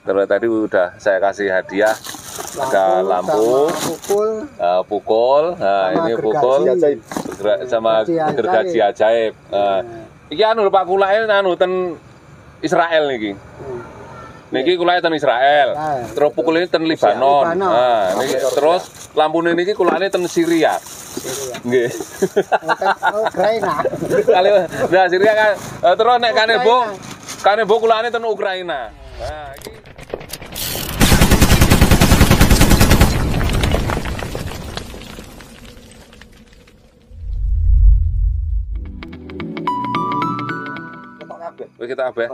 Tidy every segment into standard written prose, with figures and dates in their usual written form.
Terus tadi udah saya kasih hadiah, ada lampu, pukul, nah ini pukul sama gergaji ajaib. Iki anu Pak kulake anu ten Israel niki. Niki kulake ten Israel. Terus pukul ini ten Libanon. Nah, niki terus lampune niki kulake ten Syria. Nggih. Ukraina. Nah, Syria kan terus nek kanebo kulane ten Ukraina. Nah, iki kita abe.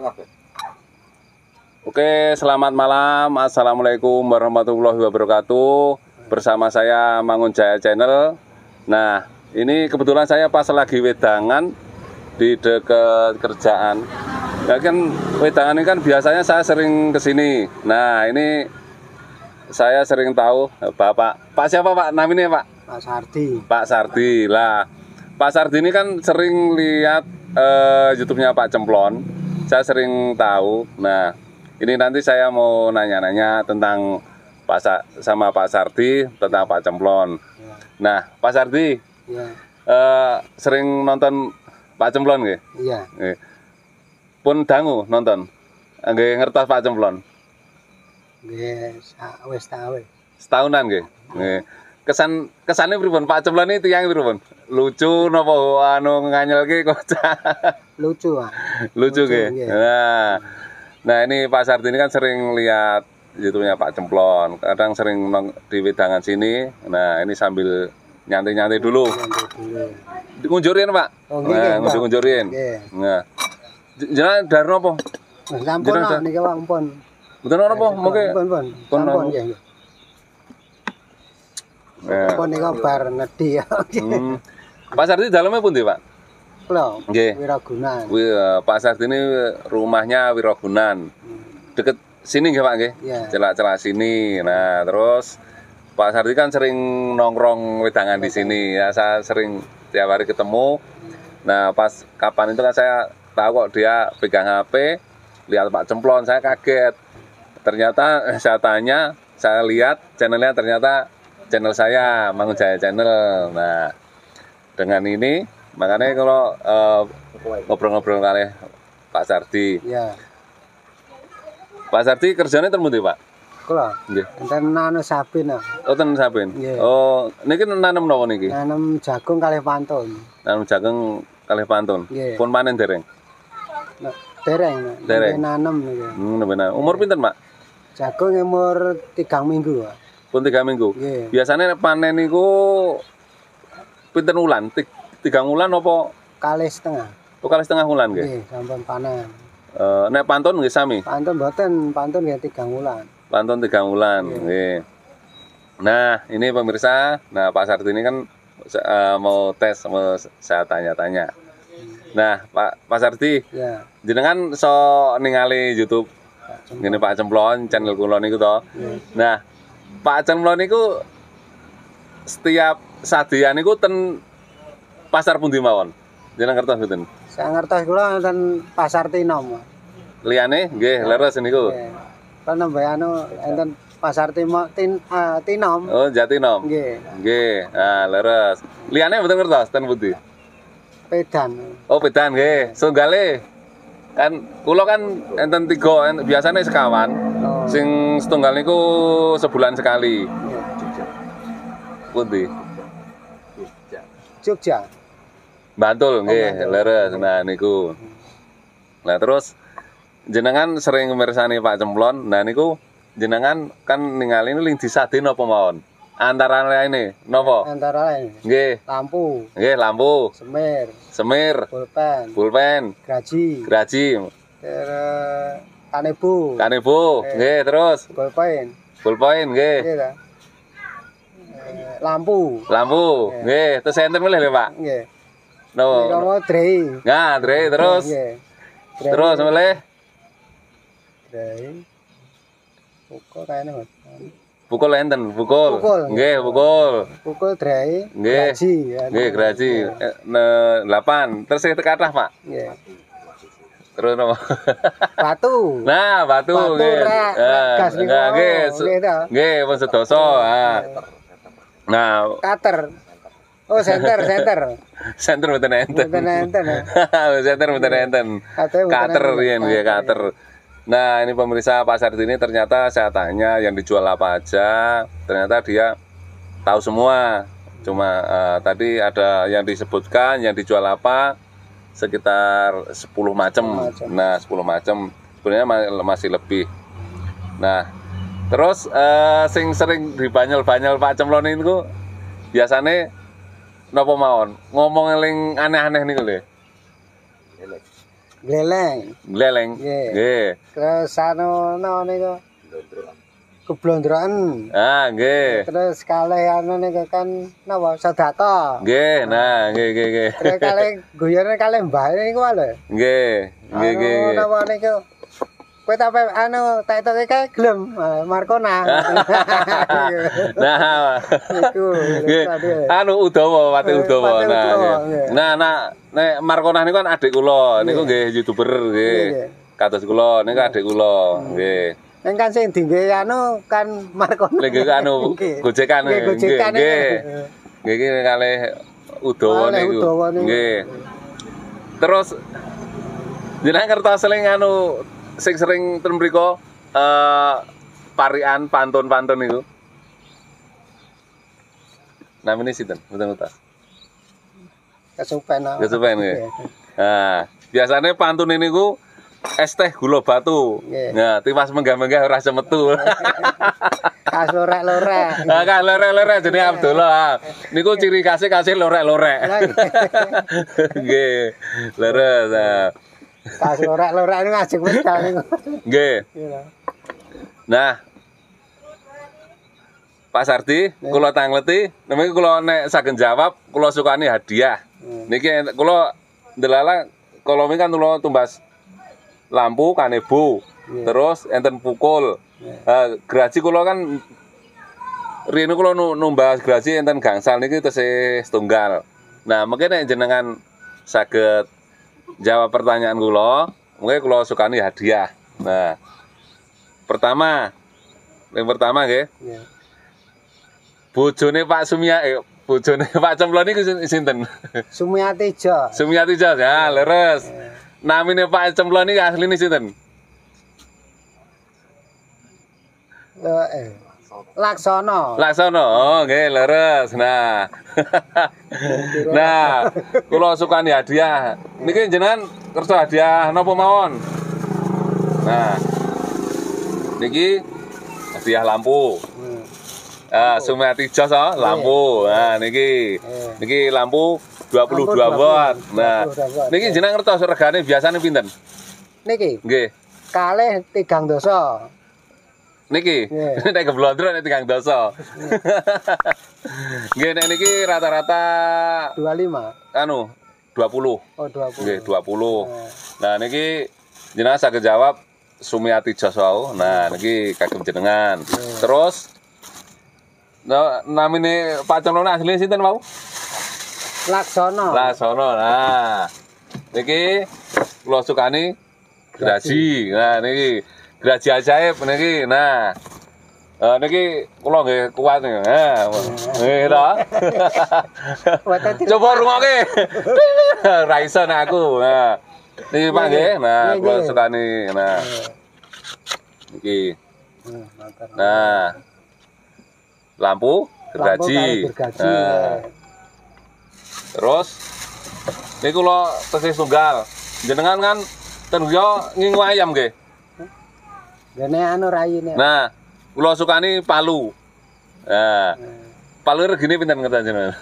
Oke, selamat malam. Assalamualaikum warahmatullahi wabarakatuh. Bersama saya Mangun Jaya Channel. Nah, ini kebetulan saya pas lagi wedangan di dekat kerjaan. Ya kan wedangan ini kan biasanya saya sering kesini. Nah, ini saya sering tahu Pak siapa Pak? Namanya Pak? Pak Sardi. Pak Sardi lah. Pak Sardi ini kan sering lihat YouTube-nya Pak Cemplon. Saya sering tahu. Nah, ini nanti saya mau nanya-nanya tentang sama Pak Sardi tentang Pak Cemplon. Ya. Nah, Pak Sardi, Ya. Sering nonton Pak Cemplon nggih? Iya. Pun dangu nonton. Nggih ngertos Pak Cemplon. Nggih, wis tahu. Setahunan nggih. Nggih. Kesannya pripun Pak Cemplon iki tiyang pripun? Lucu napa anu nganyelke kocak? Lucu, Pak. Lucu nggih. Nah, ini Pak Sardi ini kan sering lihat YouTube-nya Pak Cemplon. Kadang sering di wedangan sini. Nah, ini sambil nyantai-nyantai dulu. Ngunjurin, Pak. Oh, nah, ngunjurin. Nah. Jenengan dari napa? Sampun niki Pak ampun. Mboten napa mengke. Pun nggih. Pun niku bar nedhi ya. Pak Sardi dalamnya pun Pak? Lho, Wiragunan. Pak Sardi ini rumahnya Wiragunan. Deket sini nggih Pak nggih? Celak-celak sini. Nah, terus Pak Sardi kan sering nongkrong wedangan di sini. Ya, saya sering tiap hari ketemu. Nah, pas kapan itu kan saya tahu kok dia pegang HP, lihat Pak Cemplon, saya kaget. Ternyata saya tanya, saya lihat channelnya ternyata channel saya, Mangun Jaya Channel. Nah, dengan ini makanya kalau ngobrol-ngobrol kali Pak Sardi. Iya. Pak Sardi kerjanya termundi Pak? Kula. Nggih. Enten nanu sabin. Oh, ten sabin. Yeah. Oh, niki nanam napa niki? Nanam jagung kalih pantun. Nanam jagung kalih pantun. Yeah. Pun panen dereng. Nah, dereng. Nanam niki. Benar. Umur pinten, Pak? Jagung umur 3 minggu, Pak. Pun 3 minggu. Yeah. Biasanya panen niku pinten wulan? 3 wulan apa? Kalih setengah. Oh, kalih setengah wulan nggih. Nggih, sampun panen. Nek pantun nggih sami. Pantun mboten, pantun nggih 3 wulan. Pantun 3 wulan. Nggih. Nah, ini pemirsa. Nah, Pak Sardi ini kan mau tes, mau saya tanya-tanya. Nah, Pak Sardi. Ya. Jenengan so ningali YouTube ngene Pak Cemplon, channel kula niku to. Nah, Pak Cemplon niku setiap sadean niku ten pasar pundi mawon? Jenengan ngertos mboten? Saya ngertos kula enten pasar Tinom. Liyane nggih leres niku. Kan nembe anu enten pasar Tinom. Oh, Jatinom. Nggih. Nggih. Ah, leres. Liyane mboten ngertos ten pundi? Pedan. Oh, pedan nggih. Sunggale kan kula kan enten 3, biasanya sekawan. Oh. Sing setunggal niku sebulan sekali. Pundi? Jogja. Bantul nggih, leres. Nah niku. Nah terus jenengan sering mirsani Pak Cemplon. Nah niku jenengan kan ningali ning disade napa mawon? Antara lainnya napa? Antara lain. Nggih. Lampu. Nggih, lampu. Semir. Pulpen. Graji. Kanebo. Nggih, terus. Pulpen nggih. Lampu. Nggih, terus enten milih lho, Pak. Nggih. No. Kamu drei. Nah, drei terus. Terus milih. Drei. Pukul kayaknya Pukul enten, pukul. Nggih, pukul. Pukul drei. Nggih. Graji. Nggih, graji. 8. Terus kathah, Pak. Nggih. Terus apa? Batu. Nah, batu nggih. Gas niku. Nggih, pun sedoso. Nah, Cutter. Oh, senter. Senter mboten enten. Mboten enten. Senter mboten enten. Cutter yen nggih, cutter. Nah, ini pemirsa Pak Sardi ini ternyata saya tanya yang dijual apa aja, ternyata dia tahu semua. Cuma tadi ada yang disebutkan yang dijual apa sekitar 10 macam. Nah, 10 macam. Sebenarnya masih lebih. Nah, terus sing sering dibanyel-banyel Pak Cemplon niku biasane napa mawon? Ngomong eling aneh-aneh niku lho. Gleleng. Nggih. Terus niku keblondrokan. Nggih. Terus kalih niku kan napa sedekah. Nggih, nah nggih. Terus kalih guyone kalih mbah niku lho. Nggih. Napa niku? Kowe tak tak kae gelem Markona. Nah. Iku. Udawa, Pati Udawa. Nah, nek Markona niku kan adik kula, niku nggih YouTuber nggih. Kados kula niku adik kula, nggih. Nek kan sing dingge kan Markona. Nggih gojekan. Nggih. Nggih kalih Udawa niku. Nggih. Terus jenengan kertas seling sing sering ten mriko parian pantun-pantun niku. Namine sinten? Mboten utas. Kesupen. Kesupen nggih. Nah, biasane pantun niku es teh gula batu. Nah, tiwas menggah-menggah ora semetu. Kas lorek-lorek. Kas lorek-lorek jenenge Abdullah. Niku ciri khasé kasih lorek-lorek. Nggih. Leres. Kas lorek-lorek niku ngajeng wedal niku. Nggih. Nah, Pak Sardi, kula tangleti, niki kula nek saged jawab, kula sukani hadiah. Niki kula ndelala kala wingi kan kula tumbas lampu kanebo. Terus enten pukul. Graji kula kan riyen kula numbas graji enten gangsal niki tesih setunggal. Nah, mungkin nek jenengan saged jawab pertanyaan kula, mungkin kula sukani hadiah. Nah, yang pertama nggih. Bojone Pak bojone Pak Cemplon niku sinten? Sumiatijo. Sumiatijo, ya leres. Namine Pak Cemplon niku asline sinten? Laksono. Oh, nggih leres. Nah. Nah, kula sukani hadiah. Niki jenengan kersa hadiah napa mawon? Nah. Niki hadiah lampu. Sumiatijo lampu. Nah, niki lampu 22 watt. Nah, niki jenengan ngertos regane biasane pinten? Niki. Nggih. Kalih 3 doso. Niki. Nek keblondro nek 3 doso. Nggih, nek niki rata-rata 25. 20. Oh, 20. Nggih, 20. Nah, niki jenengan saged jawab Sumiatijo wau. Nah, niki kagem jenengan. Terus namine Pak Cemplon asline sinten wau? Laksono. Nah, niki kula sukani graji. Nah, niki graji ajaib niki. Nah, niki kula nggih kuat nggih. Nggih to. Coba rungokke. Ra iso nek aku. Nah, niki Pak nggih. Nah, kula sukani. Nah. Niki. Nah. Lampu gergaji. Nah. Terus niku kula tesih tunggal. Jenengan kan ten yo ngingu ayam nggih. Gene rayine. Nah, kula sukani palu. Nah. Palu regine pinten ngerti jenengan?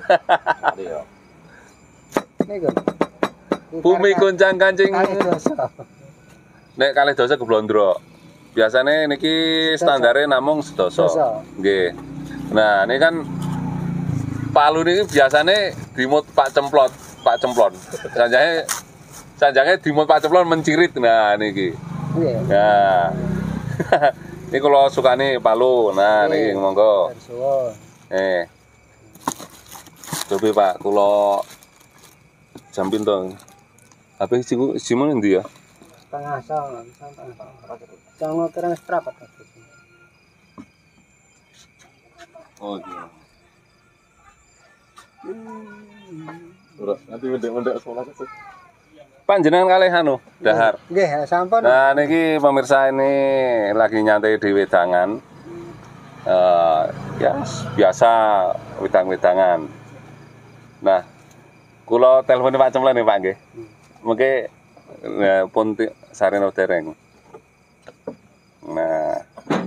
Niku. Bumi goncang kancing. Nek kalih dosa keblondro. Biasane niki standare namung sedoso. Nggih. Nah, ini kan palu niki biasane dimut Pak Cemplon. Sanjange dimut Pak Cemplon mencirit. Nah, niki. Nggih. Nah. Ini kula sukane palu. Nah, niki monggo. Coba Pak, kula jam pinten. Apa simu endi ya? setengah song, jangan kurang seberapa tadi. Oh iya. Terus nanti mendek sekolah kesuk. Panjenengan kalih anu dahar. Nggih, sampun. Nah niki pemirsa ini lagi nyantai di wedangan. Ya biasa wedang-wedangan. Nah, kula telepon Pak Cemplon nih Pak nggih. Mengke pun sarena dereng. Nah,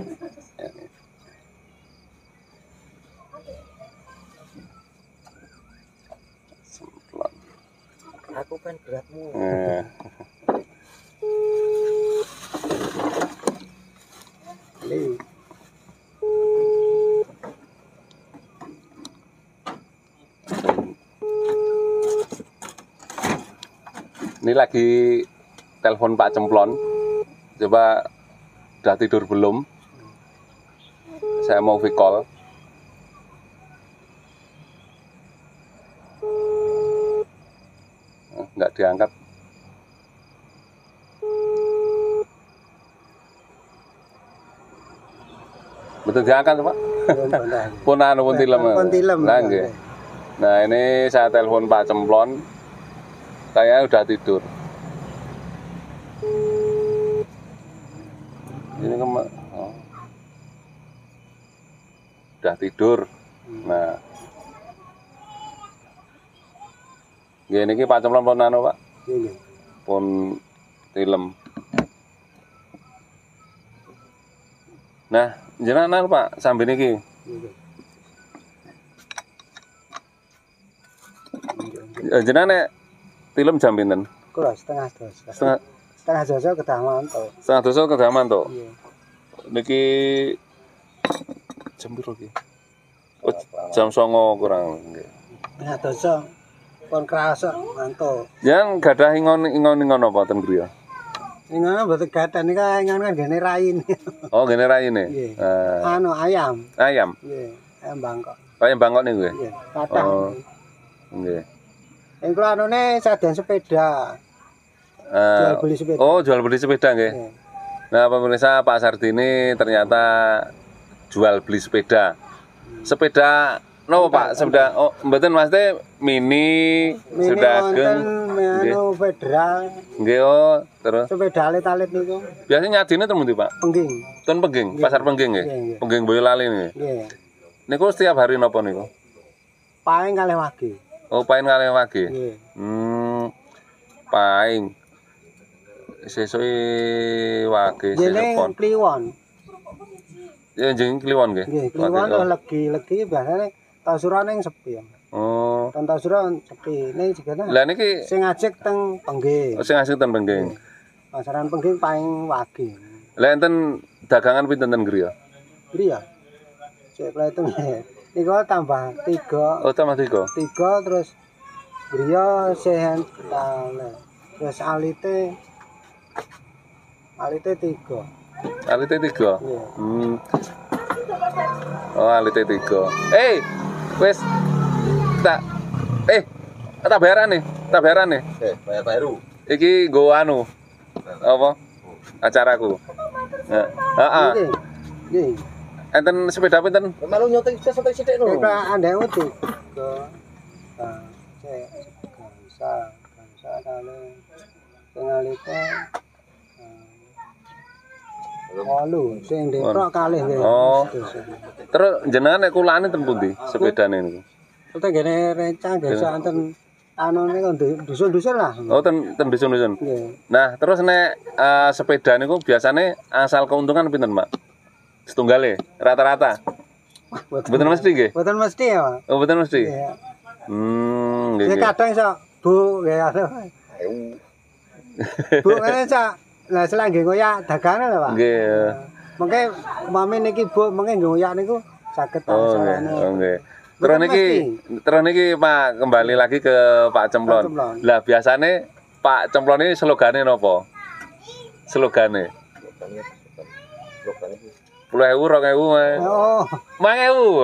Cemplon. Aku kan beratmu. Ini lagi telepon Pak Cemplon. Coba udah tidur belum? Saya mau call. Nggak diangkat. Betul diangkat Pak? Pun anu pun tilem. Nah, nah ini saya telepon Pak Cemplon. Kayaknya udah tidur. Ini udah tidur. Nah, gini ki Pak Cemplon pun anu Pak. Pun film. Nah, jenengan Pak sambil niki. Jenengan film jam pinten? Kula setengah dosa kedah mantuk. Setengah dosa kedah mantuk. Iya. Niki jam piro ki? Oh, jam 09.00 kurang nggih. Setengah dosa pun kerasa mantuk. Yang gadah ingon apa ten griya? Ingon mboten gadah nika ingon kan gene raine. Oh, gene raine. Anu ayam. Ayam. Nggih, ayam Bangkok. Ayam Bangkok niku nggih. Nggih, kathah. Oh. Nggih. Yang kula anune saden sepeda. Jual beli sepeda. Oh, jual beli sepeda nggih. Yeah. Nah, pemirsa Pak Sardi ini ternyata jual beli sepeda. Sepeda nopo Pak? Sepeda oh mboten maksudnya mini sepeda ageng. Anu federal. Nggih oh, terus Sepeda alit-alit niku. biasanya nyadine ten pundi Pak? Pengging. Ten Pengging, pasar Pengging nggih. Pengging Boyolali nggih. Nggih. Niku setiap hari napa niku? Paling kalih wage. Oh, paing kalih wage. Nggih. Paing. Sesuk wage Jeneng kliwon. Ya jeneng kliwon nggih. Nggih, kliwon legi biasane tasurane sepi. Oh. Ten tasuran sepi. Ning jigane. Lah niki Sing ngajek teng Pengging. sing asli ten Pengging. Pasaran Pengging paling wage. Lah enten dagangan pinten ten griya? Iya. Cek plating. Niku tambah 3. Oh, tambah 3. 3 terus griya sehen tale. Terus alite 3. Alite 3. Iya. Oh, alite 3. Wis tak bayarane. Bayar baru. Iki nggo anu. Apa? Acaraku. Heeh. Nggih. Enten sepeda pinten? Malu nyoting sampai sithik no. Kita andai uti. Gangsa kali. Pengalite. Walu, sing deprok kalih nggih. Oh. Terus jenengan nek kulane ten pundi sepedane niku? Kita gene rencang desa enten anu niku dusun-dusun lah. Oh, ten dusun-dusun. Nggih. Nah, terus nek sepeda niku biasane asal keuntungan pinten, Pak? Setunggale rata-rata. Mboten mesti nggih. Mboten mesti ya, Pak. Oh, mboten mesti. Iya. Nggih. Sing kadang iso Bu nggih anu. Bu ngene Cak. Lah selangge ngoyak dagangan lho, Pak. Nggih. Mengke mami niki Bu mengke ngoyak niku saged Oh, nggih. Terus niki Pak kembali lagi ke Pak Cemplon. Lah biasane Pak Cemplon ini slogane napa? Slogane. 10.000, 2.000, Oh. 5.000.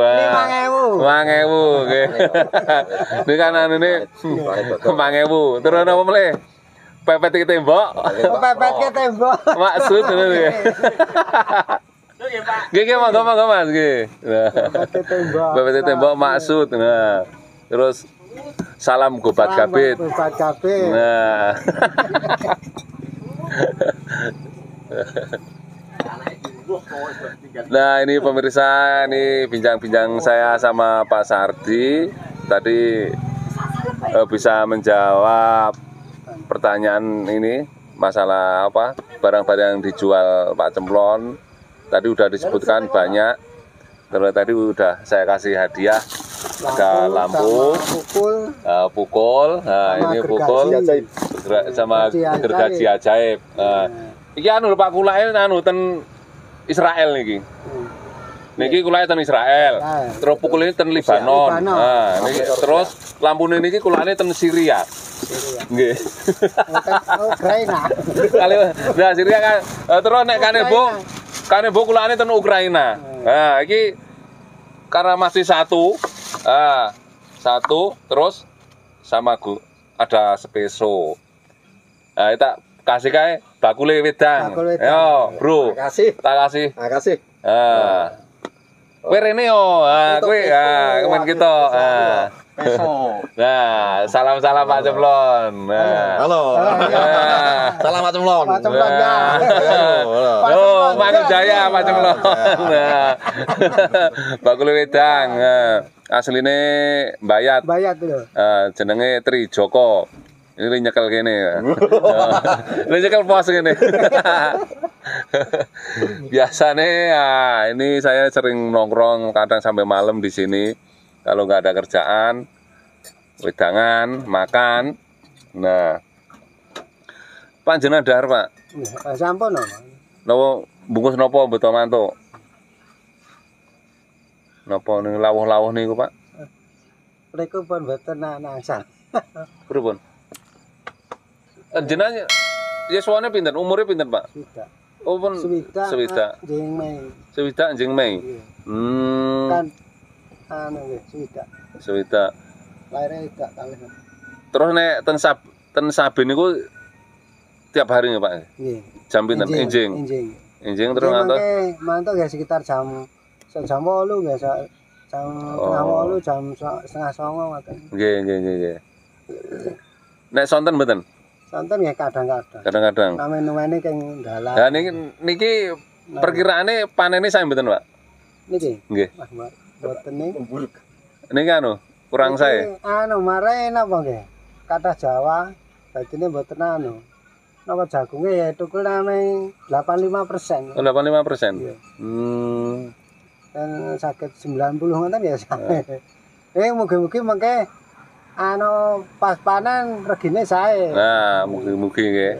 5.000 nggih. Ini kan anune 5.000. Terus napa meneh? pepet ke tembok. Pepet ke tembok. Maksud ngono ya. Nggih monggo Mas nggih. Nah. Pepet ke tembok maksud. Nah. Terus salam gobat gabit. Gobat gabit. Nah. Nah ini pemirsa, ini bincang-bincang saya sama Pak Sardi. Tadi bisa menjawab pertanyaan ini, masalah apa barang-barang yang dijual Pak Cemplon. Tadi udah disebutkan banyak. Terus tadi udah saya kasih hadiah, ada lampu, pukul. Nah ini pukul sama gergaji ajaib. Nah, iki anu Pak kulake anu ten Israel niki. Niki kulake ten Israel. Terus pukul ini ten Libanon. Nah, niki terus lampune niki kulane ten Syria. Nggih. Ukraina. Kali nah Syria kan terus nek kanebo kulane ten Ukraina. Nah, iki karena masih satu. Satu terus sama ada speso. Nah, kita kasih kae bakule wedang. Yo, Bro. Makasih. Tak kasih. Makasih. Kowe rene yo. Kowe kemen kita. Nah, salam-salam Pak Cemplon. Halo. Salam Pak Cemplon. Pak Cemplon ya. Oh, Manujaya Pak Cemplon. Nah. Bakule wedang. Asline Bayat. Bayat lho. Jenenge Tri Joko. Ini nyekel kene ya. Ini nyekel pos kene. Biasanya ini saya sering nongkrong kadang sampai malam di sini. Kalau nggak ada kerjaan, wedangan, makan. Nah, Pak jenengan dahar, Pak. Sampun no. Nopo bungkus nopo beto mantuk? Nopo ning lawuh-lawuh niku, Pak? Mriku pun mboten nangsal. Pripun? Jenengan yuswane pinten? Umure pinten, Pak? Tidak. Oh, pun Swidak. Jeng Mei. Swidak jeng Mei. Kan anu nggih, Swidak. Laire gak kalih. Terus nek ten Saben niku tiap hari nggih, Pak? Nggih. Jam pinten? Enjing. Enjing terus ngantos. Mantuk ya sekitar jam 8 ya, jam setengah 8, jam setengah 9 ngoten. Nggih. Nek sonten mboten? Sonten ya kadang-kadang. Kadang-kadang. Namene keng dalan. Lah niki perkiraane panene sae mboten, Pak? Niki. Nggih. Wah, mboten niki. Niki anu, kurang sae. Anu mare napa nggih? Kathah Jawa dadine mboten anu. Napa jagunge ya tukul nameng 85%. Oh, 85%. Iya. Hmm. Dan sakit 90 ngoten ya. Mugi-mugi mengke anu pas panen regine sae. Nah, mugi-mugi nggih.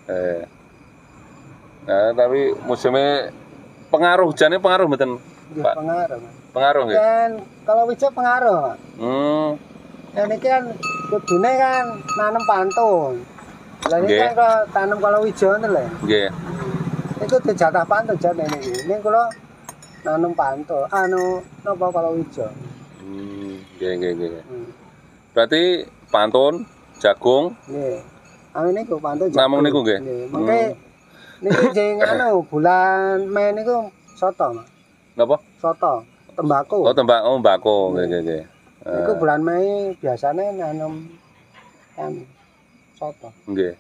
Nah, tapi musimnya pengaruh hujannya pengaruh mboten, Pak? Pengaruh. Pengaruh nggih. Dan kalau wijo pengaruh, Pak. Ya niki kan kudune kan nanam pantun. Lah niki kan kalau tanam kalau wijo ngoten lho. Nggih. Iku dijatah pantun jane niki. Ning kula nanam pantun, anu napa kalau wijo. Nggih. Berarti pantun, jagung. Nggih. Anu niku pantun jagung. Namung niku nggih. Mengke niki jeng anu bulan Mei niku soto, Mas. Napa? Soto, tembakau. Oh, tembakau. Nggih. Iku bulan Mei biasanya nanam kan soto. Nggih.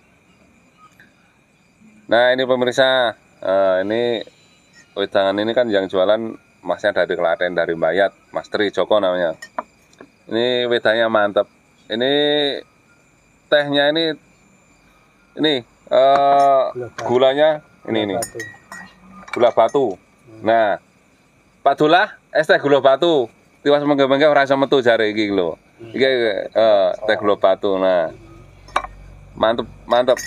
Nah, ini pemirsa, ini wedangan ini kan yang jualan masnya dari Klaten, dari Bayat, Mas Tri Joko namanya. Ini wedangnya mantap. Ini tehnya ini gulanya ini. Gula batu. Nah, Pak Dullah, es teh gula batu. Tiwas mengge-mengge ora iso metu jare iki lho. Iki teh gula batu. Nah. Mantap.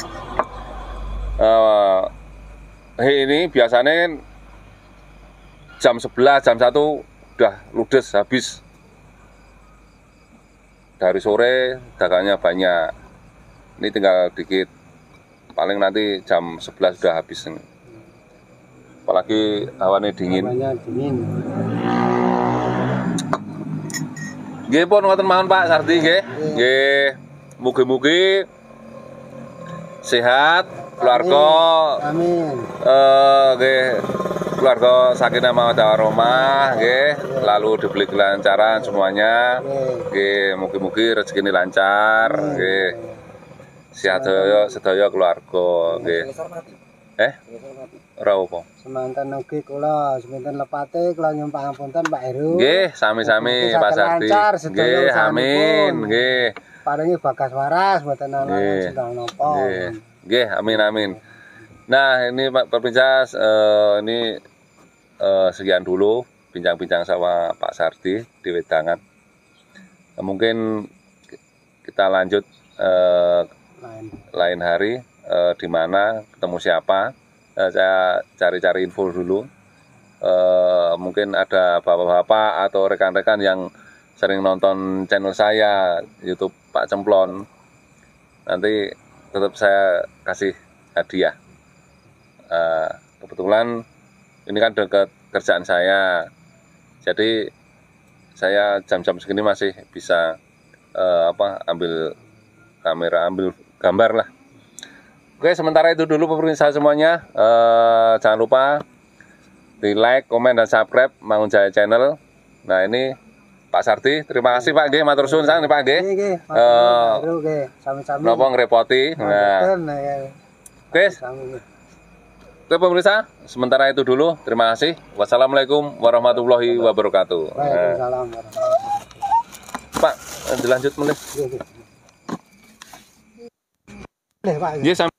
Ini biasanya kan jam 11, jam 1 udah ludes habis. Dari sore dagangnya banyak. Ini tinggal dikit. Paling nanti jam 11 sudah habis. Apalagi hawane dingin. Nggih pun ngoten mawon Pak Sardi nggih. Nggih. Mugi-mugi sehat, keluarga. Amin. Nggih, keluarga sakinah mawaddah warahmah, nggih. Lalu diberi kelancaran semuanya. Nggih, mugi-mugi rezekine lancar, nggih. Sehat sedaya keluarga, nggih. Ora apa. Semanten ugi kula semanten lepate kula nyuwun pangapunten Pak Heru. Nggih, sami-sami Pak Sardi. Nggih, amin, nggih. Paringi bagas waras mboten ana sedang napa. Nggih, amin. Nah, ini Pak Pemirsa, ini sekian dulu bincang-bincang sama Pak Sardi di Wedangan. Mungkin kita lanjut lain hari, di mana ketemu siapa. Saya cari-cari info dulu. Mungkin ada bapak-bapak atau rekan-rekan yang sering nonton channel saya YouTube Pak Cemplon. Nanti tetap saya kasih hadiah. Kebetulan ini kan dekat kerjaan saya, jadi saya jam-jam segini masih bisa ambil kamera, ambil gambar lah. Oke, sementara itu dulu pemirsa semuanya. Jangan lupa di like, komen, dan subscribe Mangun Jaya Channel. Nah, ini Pak Sardi, terima kasih Pak. Nggih, matur suwun sang Pak nggih. Nggih, sami-sami. Napa ngrepoti. Nah. Oke. Oke pemirsa, sementara itu dulu. Terima kasih. Wassalamualaikum warahmatullahi wabarakatuh. Waalaikumsalam warahmatullahi wabarakatuh. Pak, dilanjut mulai. Nggih, Pak. Nggih,